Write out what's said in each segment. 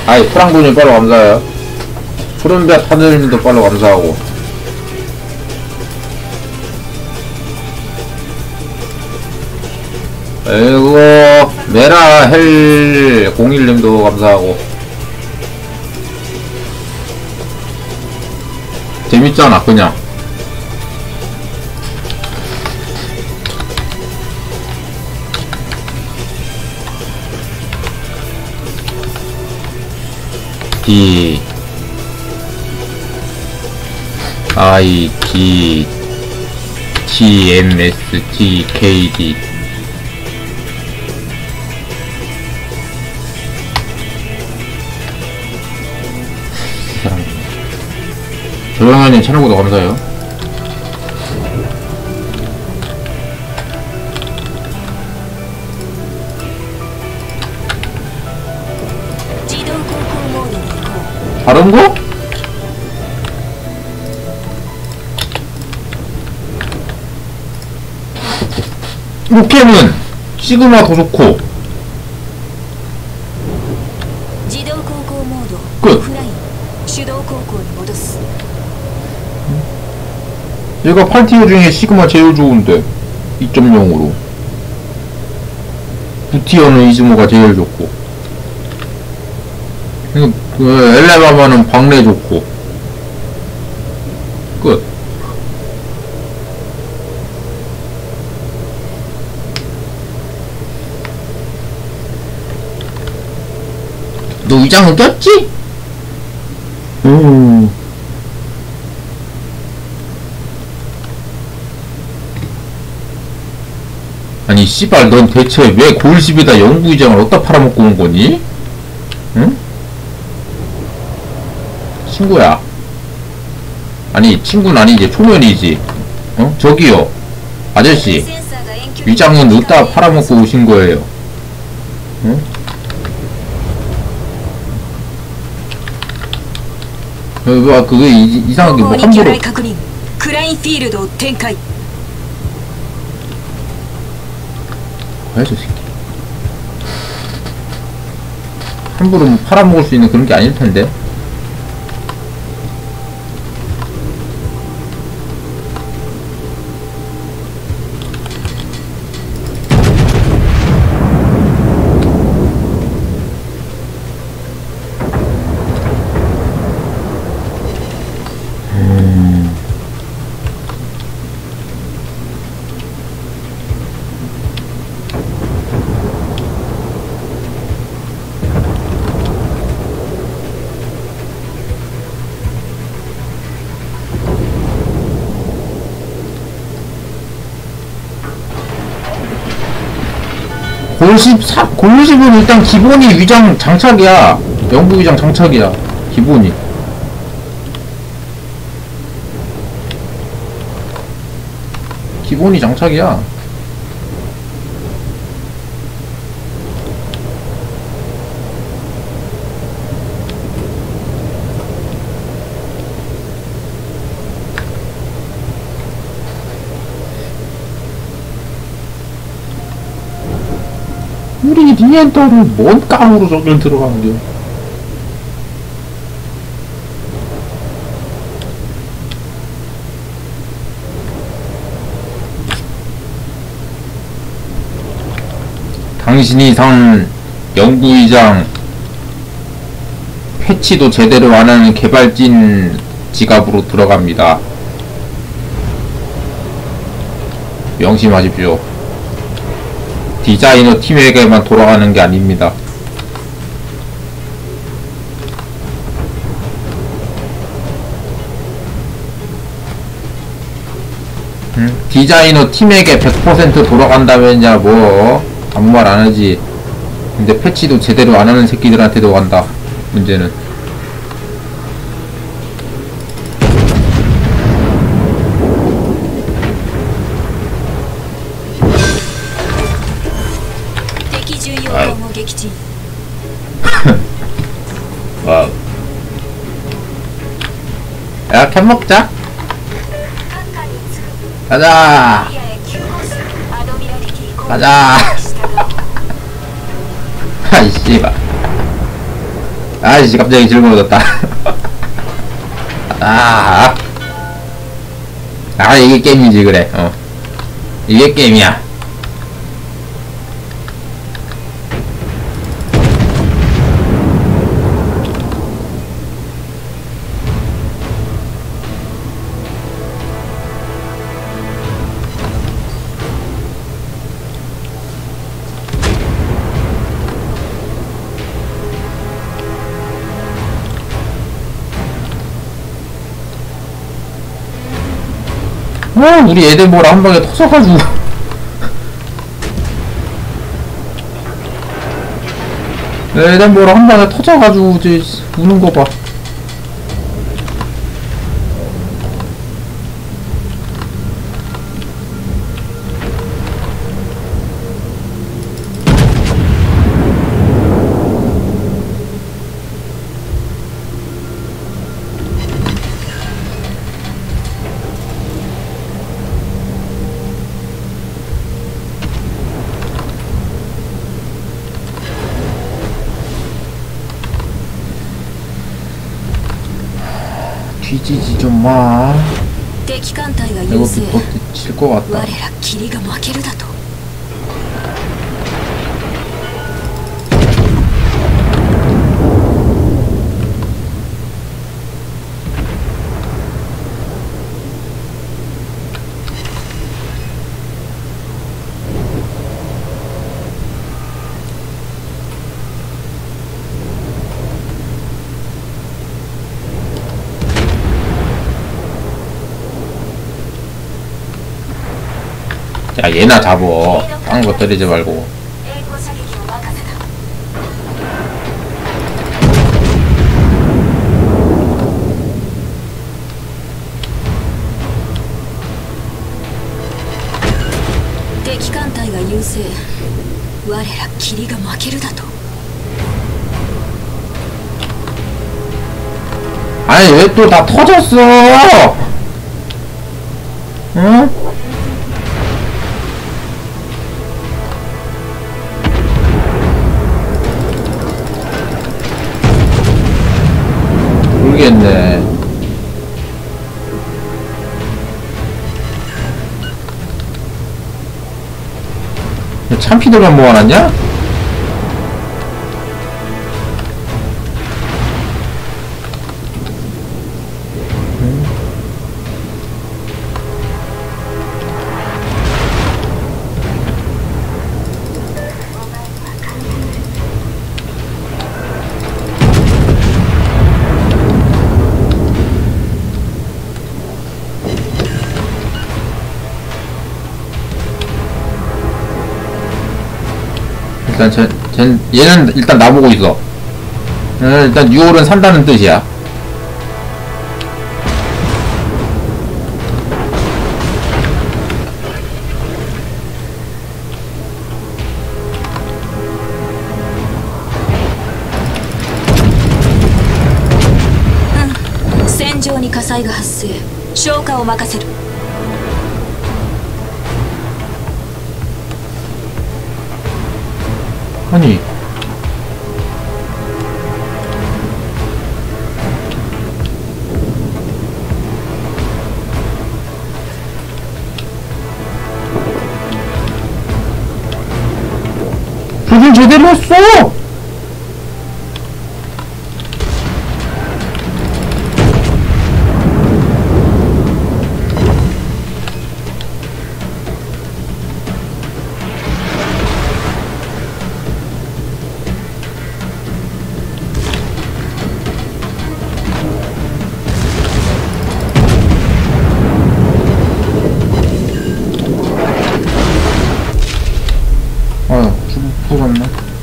아이, 프랑군님 팔로 감사해요. 푸른볕 하늘님도 팔로 감사하고. 아이고, 메라 헬 01님도 감사하고. 재밌잖아, 그냥. D I G T M S T K D 조영현님 채널구독 감사해요. 다른 거? 포켓몬 시그마 더 좋고. 끝. 얘가 8티어 중에 시그마 제일 좋은데 2.0으로 부티어는 이즈모가 제일 좋고, 엘레바바는 박내 좋고. 끝. 너 위장은 꼈지? 아니 씨발, 넌 대체 왜 골10에다 영구위장을 어디다 팔아먹고 온 거니? 응? 친구야. 아니 친구는 아니지, 초면이지. 어? 저기요 아저씨, 위장은 어디다 팔아먹고 오신 거예요? 응? 그게 이상하게 뭐 함부로. 저 새끼 함부로 뭐 팔아먹을 수 있는 그런 게 아닐 텐데. 골10은 일단 기본이 위장 장착이야. 영구 위장 장착이야, 기본이. 기본이 장착이야. 우리 니엔터를 뭔 깡으로 저길 들어가는데요? 당신이 산 영구위장 패치도 제대로 안하는 개발진 지갑으로 들어갑니다. 명심하십시오. 디자이너 팀에게만 돌아가는 게 아닙니다. 디자이너 팀에게 100% 돌아간다면야 뭐 아무 말 안하지. 근데 패치도 제대로 안하는 새끼들한테도 간다, 문제는. 와우. 야, 캔 먹자. 가자. 가자. 아이 씨발. 아이씨, 갑자기 즐거워졌다. 이게 게임이지, 그래. 이게 게임이야. 우리 애들 뭐라 한 방에 터져가지고. 애들 뭐라 한 방에 터져가지고, 이제, 우는 거 봐. 뒤지지 좀 마. 이것도 질 것 같다. や、얘나 잡어. 딴 거 때리지 말고. 아니 왜 또 다 터졌어? 응? 모르겠네. 참피들만 모아놨냐? 일단 얘는 일단 나보고 있어. 일단 6월은 산다는 뜻이야. 戦場に火災が発生。消火を任せる。 아니 불을 제대로 했어! 아유, 죽었네.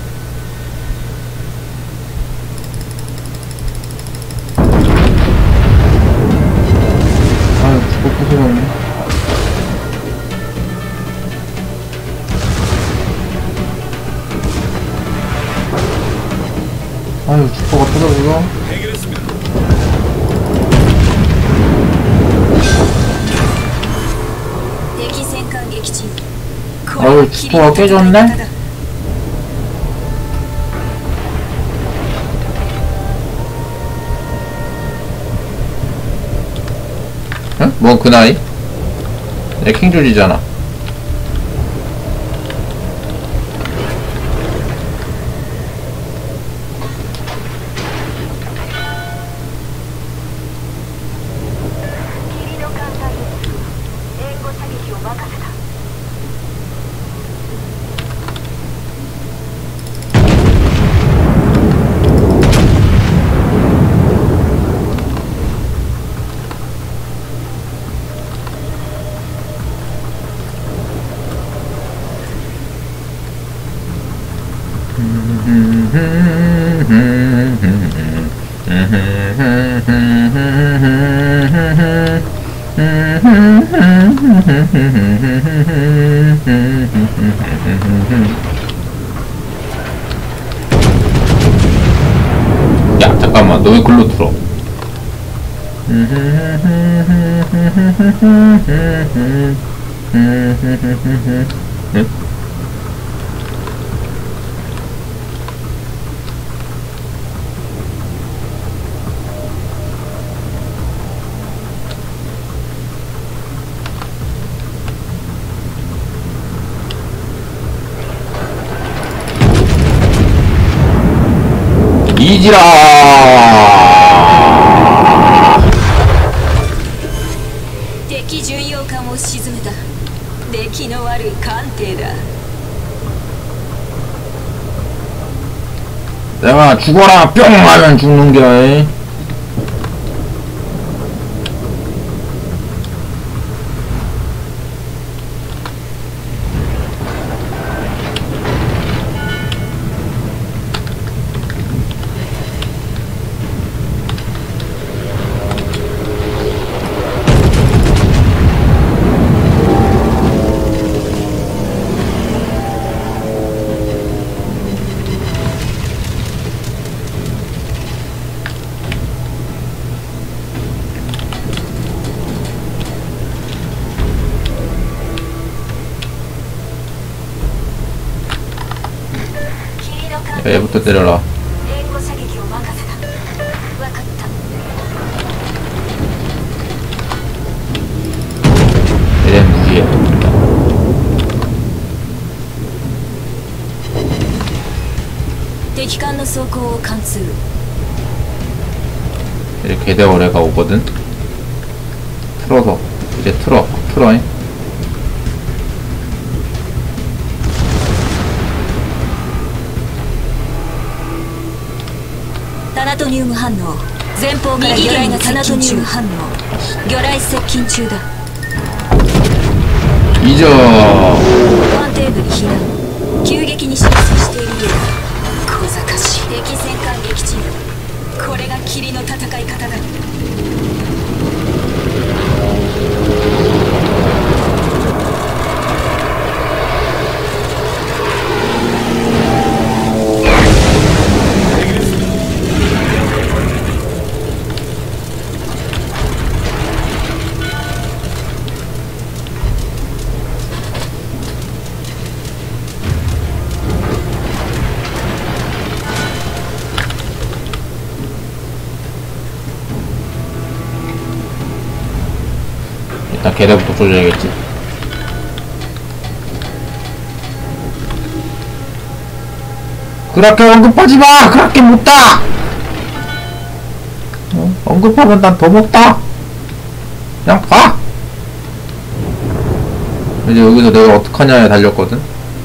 아유, 죽었네. 아유, 죽어가 터져지고. 아유, 주포가 깨졌네? 응? 뭐 그 나이? 내 킹조지잖아. 야, 잠깐만, 너 왜 글로 들어? 응? 이지라. 敵巡洋艦を沈めた。出来の悪い艦艇だ。 내가 죽어라 뿅 하면 죽는겨. 얘부터 때려라. 얘 무기야. 이렇게 대어래가 오거든. 틀어서 이제 틀어잉. タナトニウム反応。前方から魚雷がタナトニウム反応。魚雷接近中だ。 以上。 艦艇部に避難。急激に浸水しているようだ。小賢しい。敵戦艦撃沈。これが霧の戦い方だ。 일단 걔네부터 조져야겠지. 그렇게 언급하지마! 그렇게 못다! 언급하면 난 더 못다! 그냥 봐! 이제 여기서 내가 어떡하냐에 달렸거든?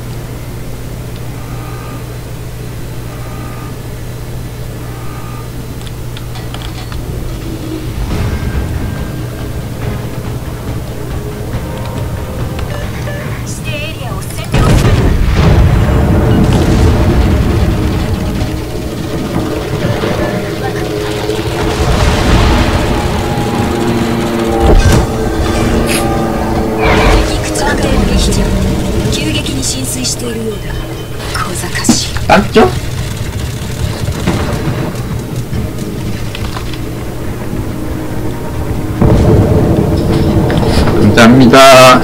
땄죠? 감사합니다.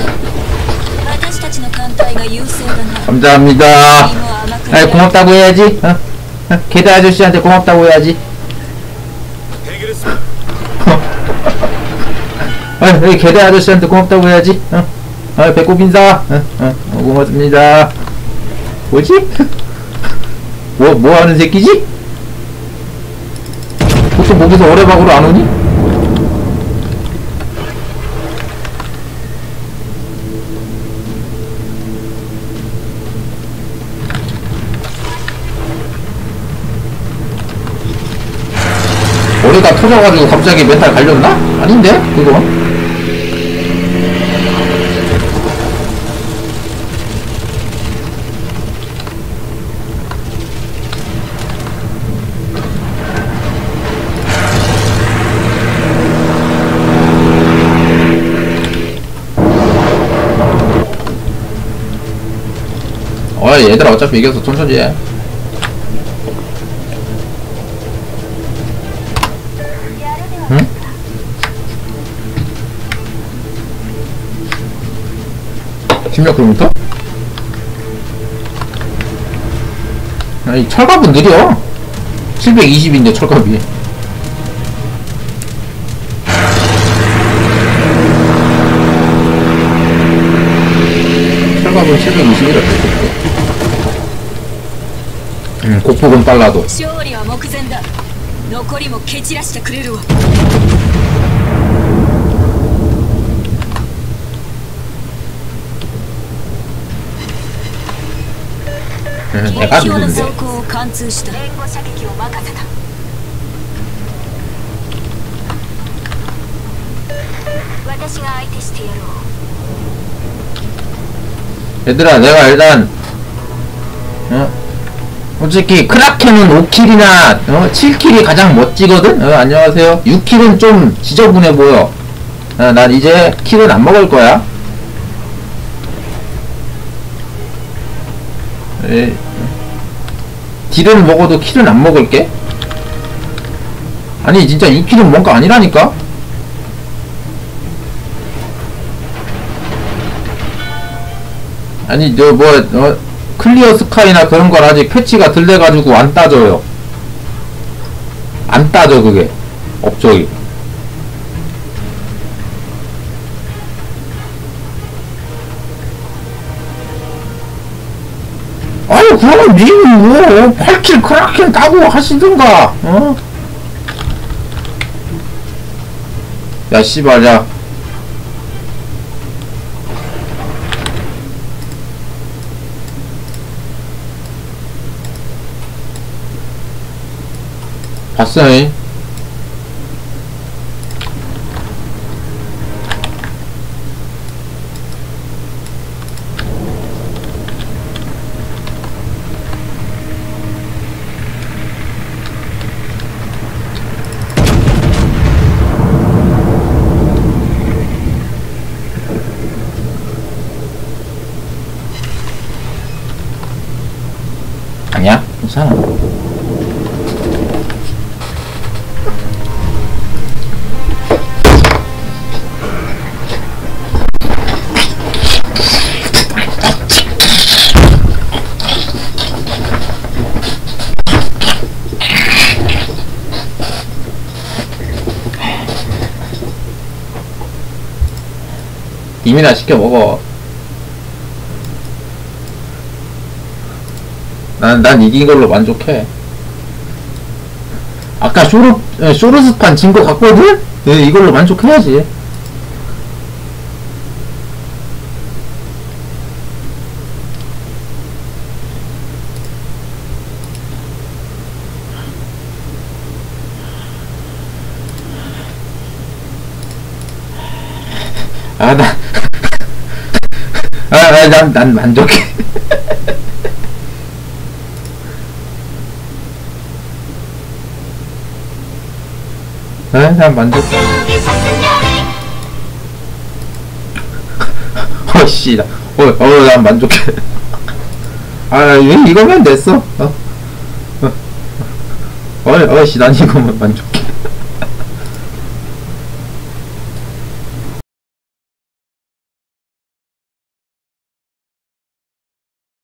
감사합니다. 아이, 고맙다고 해야지. 게다 아저씨한테 고맙다고 해야지. 여기 개대 아저씨한테 고맙다고 해야지. 배꼽 인사. 고맙습니다. 뭐지? 뭐 하는 새끼지? 보통 거기서 오래박으로 안 오니? 머리가 터져가지고 갑자기 멘탈 갈렸나? 아닌데? 그거? 얘들아 어차피 이겨서 천천히 해. 응? (16 km) 아니 철갑은 느려. 720인데 철갑이. 철갑은 720이라. 고폭은 빨라도. 勝利は目前だ。残りも蹴散らしてくれるわ。 내가 敵標の 누군데? 装甲を貫通した。援護射撃を任せた。私が相手してやろう。 얘들아 내가 일단 솔직히 크라켄은 5킬이나 7킬이 가장 멋지거든? 안녕하세요. 6킬은 좀 지저분해 보여. 난 이제 킬은 안 먹을 거야. 딜은 먹어도 킬은 안 먹을게. 아니 진짜 6킬은 뭔가 아니라니까? 아니 클리어 스카이나 그런 건 아직 패치가 덜 돼가지고 안 따져요. 안 따져 그게 업적이. 아니 그러면 니는 뭐 8킬 크라켄 따고 하시든가. 야 씨발 야 봤어잉. 아니야? 괜찮아. 이미나 시켜 먹어. 난 이긴 걸로 만족해. 아까 쇼르스판 진 거 같거든? 이걸로 만족해야지. 난 만족해. 난 만족해. 씨, 난 만족해. 왜 이거면 됐어? 씨, 난 이거면 만족.